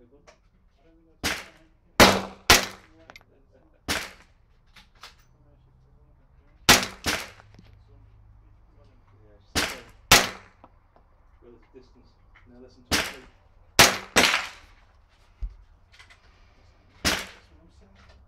good. I don't think that's Yeah, relative distance. Now listen to it. what I'm saying.